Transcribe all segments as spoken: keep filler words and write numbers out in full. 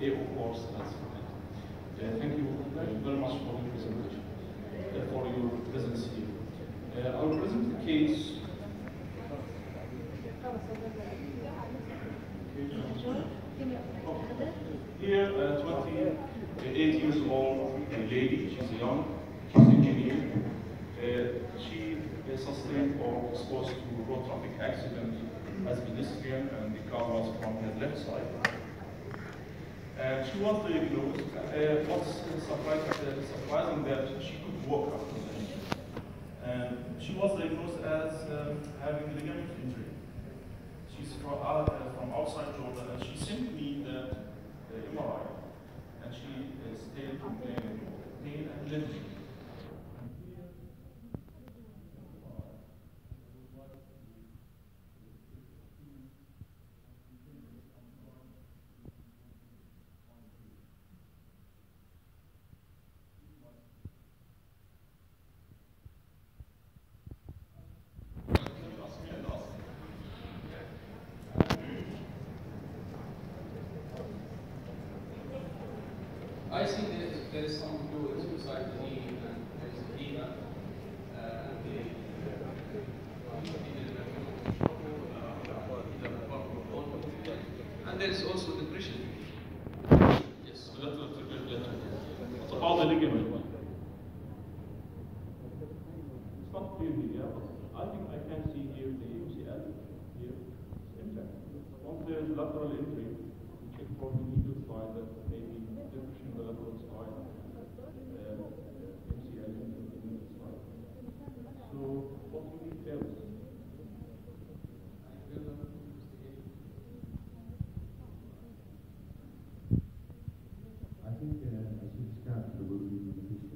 A O course as student. Uh, thank you very much for your presentation, uh, for your presence here. Uh, I will present the case. Here, a twenty-eight years old lady, she's young, she's an engineer. Uh, she is sustained or exposed to road traffic accident as a pedestrian, and the car was from her left side. And she was diagnosed. Uh, what's surprising, uh, surprising that she could walk after the injury. And she was diagnosed as um, having ligament injury. She's from, uh, from outside Jordan, and she sent me the, the M R I, and she is still complaining of pain and limping. I see that there is some fluids beside the knee, and there is edema, uh, and the and there is also depression. Yes, lateral trigger lateral. What about the ligament? It's not clear here, but I think I can see here the U C L here. It's intact. Once there is lateral injury, we check for the medial side that maybe depression in the lateral side, uh, M C L in the medial side. So what do you tell us? I think uh, I should start the will be beneficial.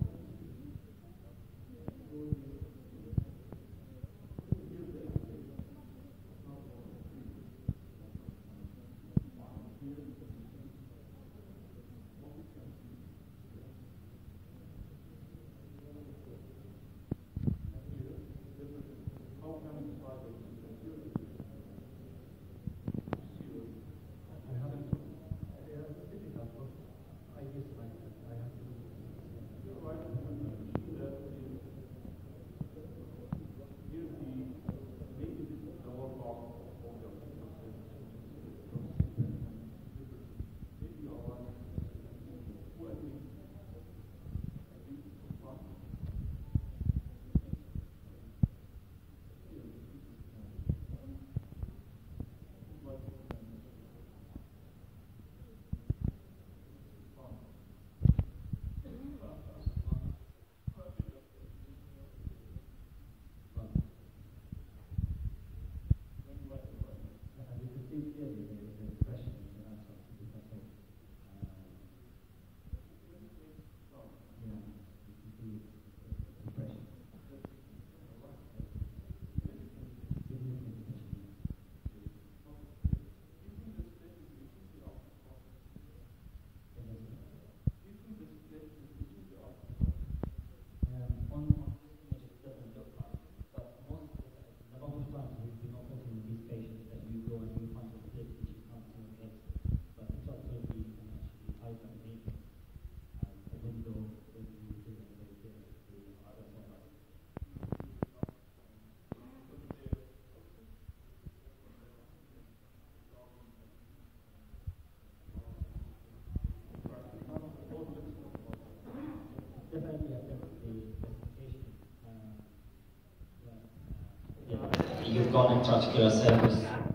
You've gone in touch with your service.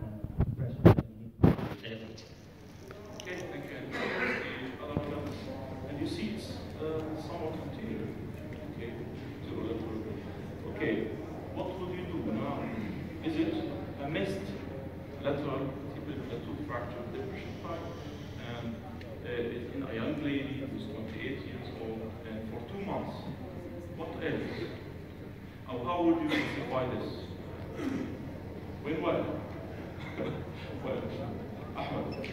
Okay, thank you. The other one, and you see it's uh, somewhat anterior. Okay, to lateral. Okay, what would you do now? Is it a missed lateral tibial plateau fracture depression type? And uh, in a young lady who's twenty-eight years old and for two months, what else? Or how would you justify this? When what? Well, Ahmed.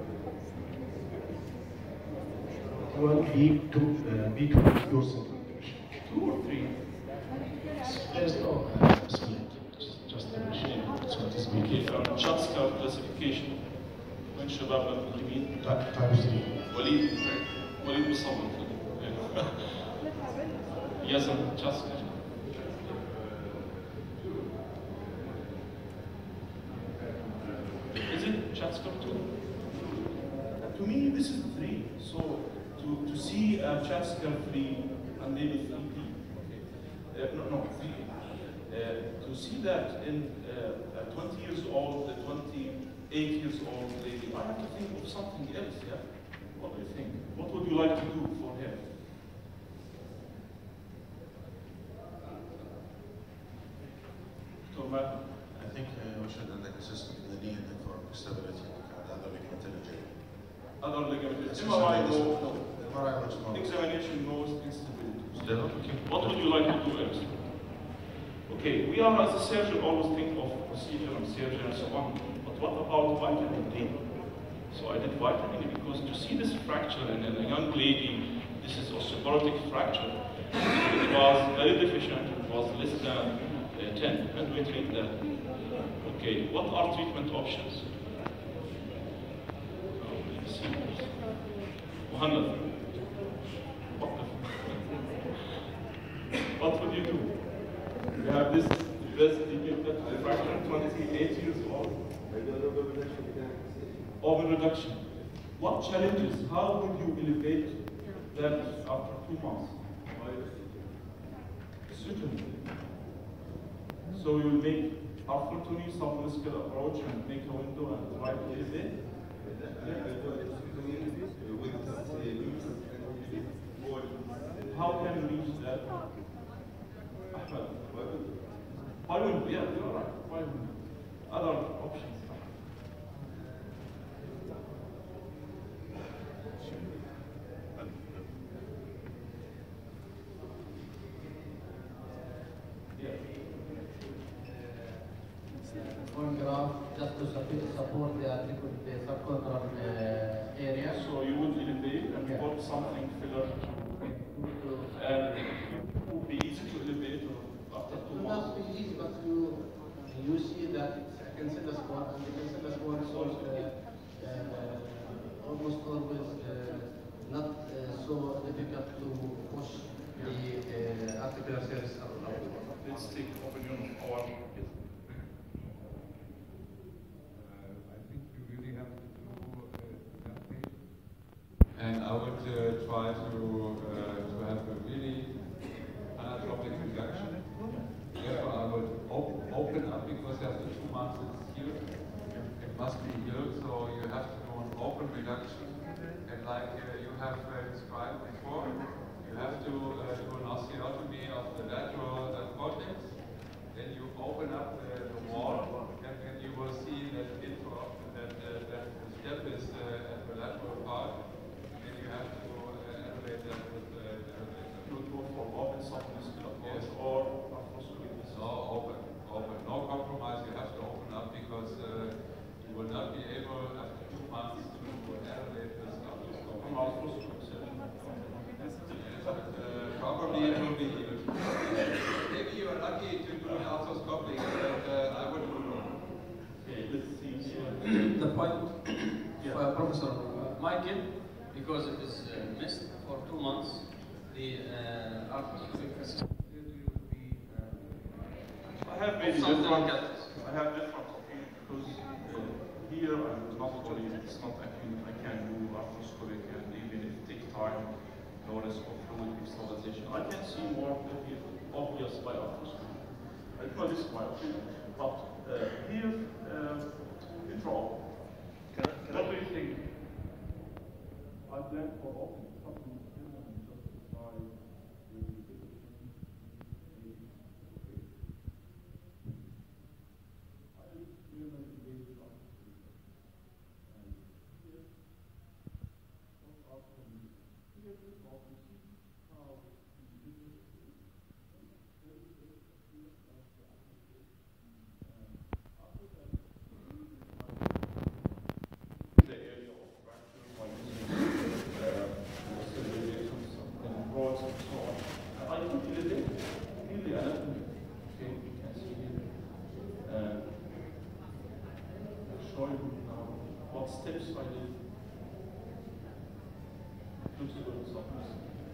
Well, B two, uh, B two dorsal. Two or three? There's no uh, split, just, just the machine. So it is B Okay, two. our CHATSCA classification. When Shabab al-Muslimin. Type three. وليد وليد مصور. Yes, just. Is it just two? To me, this is three. So to, to see a Chasker three and maybe three P, okay. uh, no, no, three P. Uh, to see that in uh, a twenty years old, a twenty-eight years old lady, I have to think of something else, yeah? What do you think? What would you like to do for her? Tomato. I think uh, we should عندك assist the need for stability and other ligament injury. Other ligament Yes, M R I yes, no, yes. no. M R I looks normal. Examination knows instability. Still? Okay. What would you like to do else? Okay, we are as a surgeon always think of procedure and surgery and so on, but what about vitamin D? So I did vitamin D because to see this fracture in a young lady, this is osteoporotic fracture, it was very deficient, it was less than uh, ten, and we treat that. Okay, what are treatment options? Oh, let's see. Muhammad, what the what would you do? You have this breast defect fracture, twenty-eight years old. Oven reduction. What challenges? How would you elevate that after two months? Certainly. So you will make arthrotomy, submuscular approach, and make a window and try to elevate. How can you reach that? Ahmed. By window, yeah, you're right. By window. Other options. One graph just to support support the article, the subchondral uh, area. So you would elevate and Yeah. put something filler and it would be easy to elevate after two It months. must be easy, but you you see that it's a cancellous one, and the cancellous one is also uh, uh, almost always uh, not uh, so difficult to push the uh, articular surface out. Let's take opinion of our And I would uh, try to uh, to have a really anatropic reduction. Therefore, I would op open up because after two months it's healed. It must be healed, so you have to do an open reduction. And like uh, you have uh, described before, you have to uh, do an osteotomy of the lateral uh, cortex. Then you open up the, the wall, and then you will see that intro that uh, that the step is uh, at the lateral part. Have to uh, elevate that with the elevator. You would go for open submuscular approach Yes. or arthroscopy. No, open, open. No compromise, you have to open up because uh, you will not be able after two months to elevate this arthroscopy. From arthroscopy. Uh, probably it will be healed. Maybe you are lucky to do an arthroscopy, but uh, I would do no. Okay, let's see here. The point, Yeah. uh, Professor uh, Michael, because it is uh, missed for two months, the uh, arthroscopic assessment will be uh, I have maybe something different, like that. I have different opinion because uh, here I'm not only, it's not acute, I can do arthroscopic and even if it takes time, no risk of fluid crystallization. I can see more obvious, obvious by arthroscopy. I don't know, this is my opinion. But uh, here, uh, intro. What do you think? I plan for open something similar and just try to the area of fracture by using uh, simulations and rods and so on. I think it is really anatomy. Okay, you can see here. Uh, show you now what steps I did. looks good softness.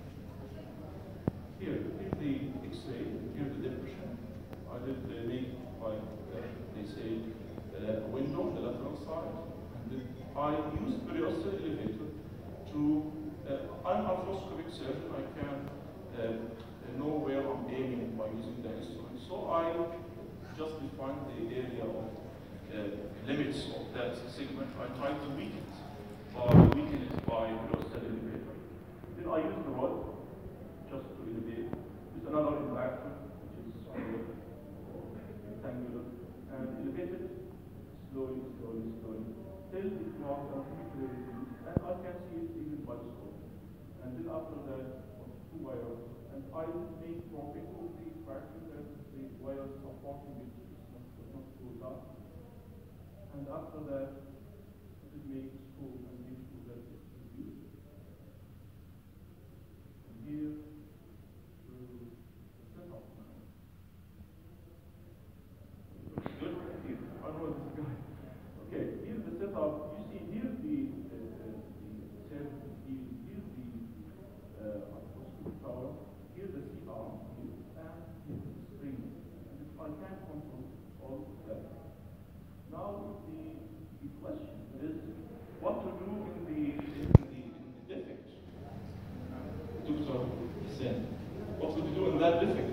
Here, here's the X-ray, here's the depression. I did uh, make, like uh, they say, uh, a window, the lateral side. And then I used periosteal elevator to, uh, I'm an arthroscopic surgeon, I can uh, know where I'm aiming by using the instrument. So I just defined the area of uh, limits of that segment. I tried to weaken it by weaken it by periosteal elevator. Then I used the rod just to elevate with another impactor, which is rectangular, and elevate it slowly, slowly, slowly, till it marks completely reduced, and I can see it even by the scope. And then after that, two wires, and I make dropping of the fracture that the wires supporting it does not go down. And after that, it makes screw and make sure that it's reduced. And here, to set up now. Good. Here, I know this guy. Okay, here's the setup. You see, here's the uh, uh, the service field. Here's the uh, arthroscopic tower. Here's the C arm. Here, and here's the spring. And I can control all of that. Now the the question is what to do in the in the, in the defect. Doctor Hussein, what would you do in that defect?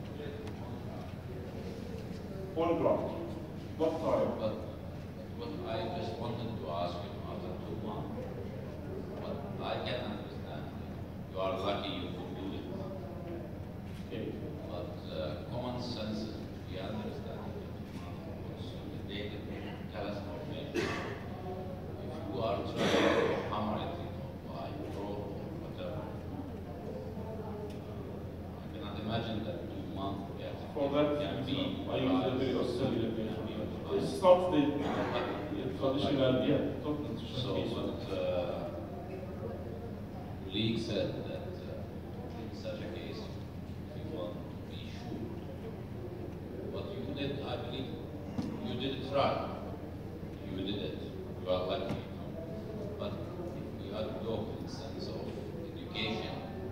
Bone graft. What type? But what I just wanted to ask you after two months, but I can understand. You are lucky you could do it. Okay. But uh, common sense, we understand it. What's the data tell us more maybe. If you are trying to hammer it, you know, by rope or whatever, I cannot imagine that two months can, For that, can be. I use a very oscillatory. It's not the traditional, yeah, not the So, traditional but uh, League said that uh, in such a case, if you want to be sure, what you did, I believe, you did it right. You did it. You are lucky. You know? But if we are to go in the sense of education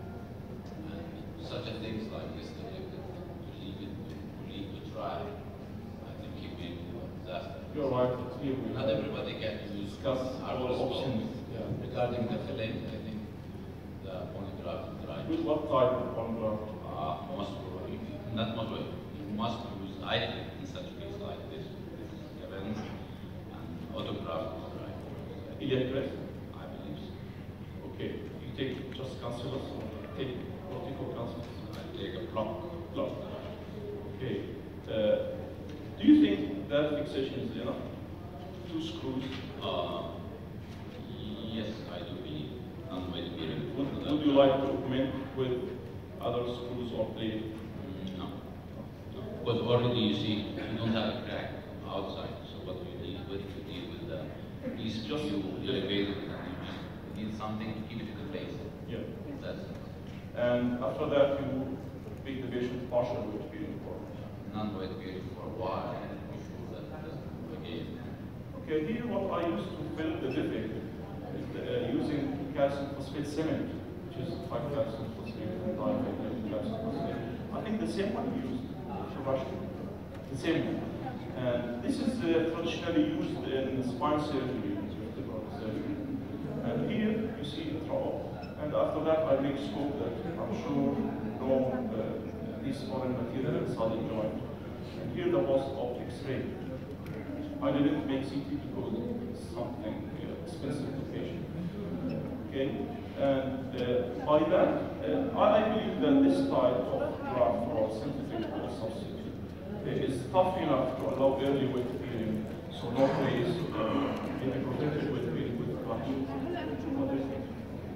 and such a things like this, to leave it, to leave it, to leave to try, I think it may be a disaster. You're right. Here we Not everybody can use discuss our all options. Yeah. Regarding the filling, I think the polygraph is right. With what type of bone graft? Uh, most probably, not most probably, you must use, I think, in such a case like this, this event, and autograph is right. Iliac crest? I believe so. Okay. You take just cancellous or take cortical cancellous? I take a block. Block. Okay. Uh, do you think that fixation is enough? Two screws? Uh, yes, I do believe. And with bearing. Would, would you like to augment with other screws or plate? Mm, no. No. Because already you see, you don't have a crack outside, so what you need with, you need with the piece Just you yeah. elevate it, and you just need something to keep it in place. Yeah. That's it. And after that, you make the patient partial weight bearing for. Non-weight bearing for a while, and be sure that it doesn't move again. Okay, here what I used to fill the defect is uh, using calcium phosphate cement, which is five calcium phosphate and calcium phosphate. I think the same one used in Russia, the same one. And this is uh, traditionally used in spine surgery, vertebral surgery. And here you see it raw. And after that, I make scope that I'm sure no uh, this foreign material inside the joint. And here the post-op X-ray. I didn't make C T because it's something uh, expensive to patient. Okay, and uh, by that, uh, I believe that this type of graft or scientific or substitute uh, is tough enough to allow early weight bearing, so no place uh, in a protected weight bearing with graft. What do you think?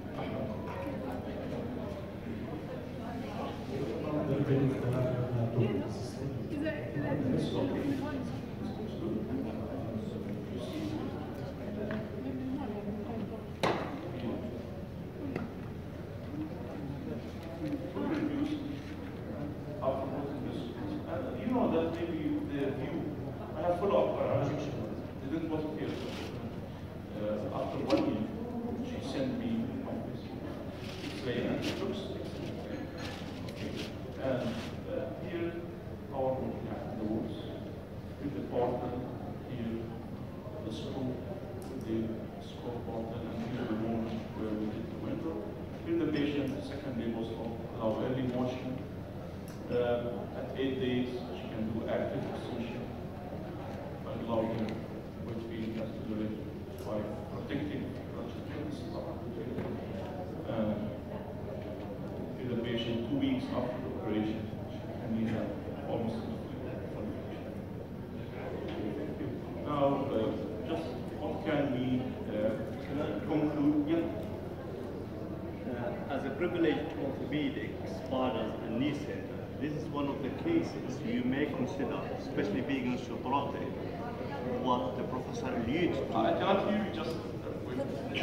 It's okay. You know that maybe the view, I have follow-up uh, they didn't want to hear. Uh, after one year, she sent me my face. the patient, secondly, was allow early motion. Uh, at eight days, she can do active extension and allow her weight being accelerated by protecting uh, give the patient two weeks after the operation, she can need that almost now, uh, just what can we uh, conclude? Yeah. Uh, as a privileged orthopedic, spinal and knee center, this is one of the cases you may consider, especially being osteoporotic, what the professor alluded to. I cannot hear you, just uh, wait.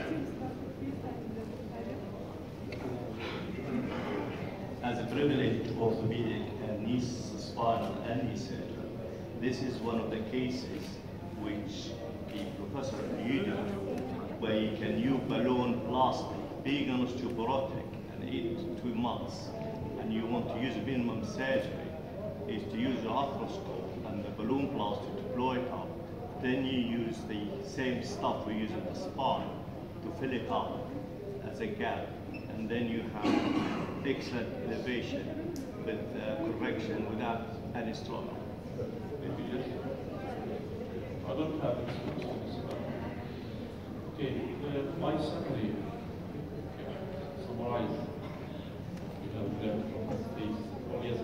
As a privileged orthopedic and knee, spinal and knee center, this is one of the cases which the professor alluded to, where you can use balloon plastic, being an osteoporotic and eight to two months, and you want to use a minimum surgery, is to use the arthroscope and the balloon plastic to blow it up. Then you use the same stuff we use in the spine to fill it up as a gap, and then you have excellent elevation with uh, correction without any struggle. Maybe yes. I don't have experience. Okay, uh, my summary. Okay. Summarize. We have learned from these. Oh, yes.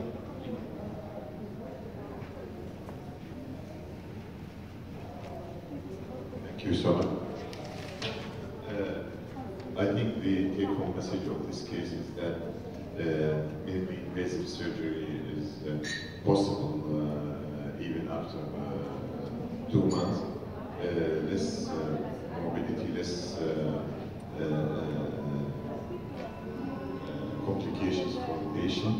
Thank you so much. Uh, I think the take-home message of this case is that uh, minimally invasive surgery is uh, possible uh, even after uh, two months. Uh, less uh, morbidity, less uh, uh, uh, complications for the patient.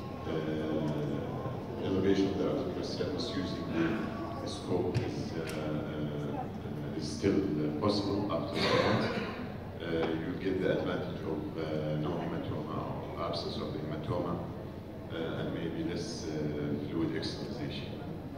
Uh, elevation of the articular surface using the, the scope is, uh, uh, is still uh, possible after two months. Uh, you get the advantage of uh, no hematoma or absence of the hematoma uh, and maybe less uh, fluid externalization.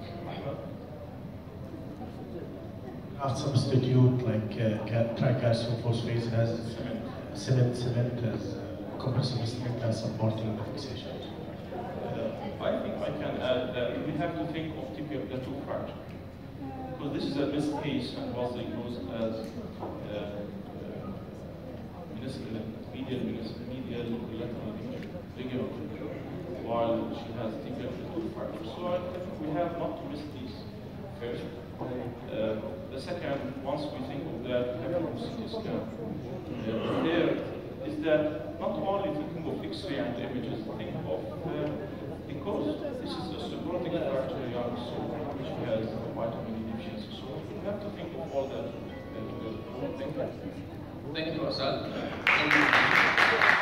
Graft substitute like uh, tricalcium phosphate has cement, cement as uh, compressive strength and supporting the fixation. Uh, I think I can add that we have to think of tibial plateau fracture. Because this is a missed case and was diagnosed as uh, uh, meniscal, medial, meniscal, medial lateral ligament, while she has tibial plateau fracture. So I think we have not to miss these first. Uh, the second, once we think of that, we have to C T scan. Uh, there is that not only thinking of X-ray and images, think of uh, because this is a osteoporotic fracture young soul which has vitamin D deficiency. So we have to think of all that. Uh, Thank you. Thank you, Asad.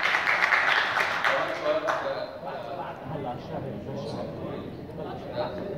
Thank you.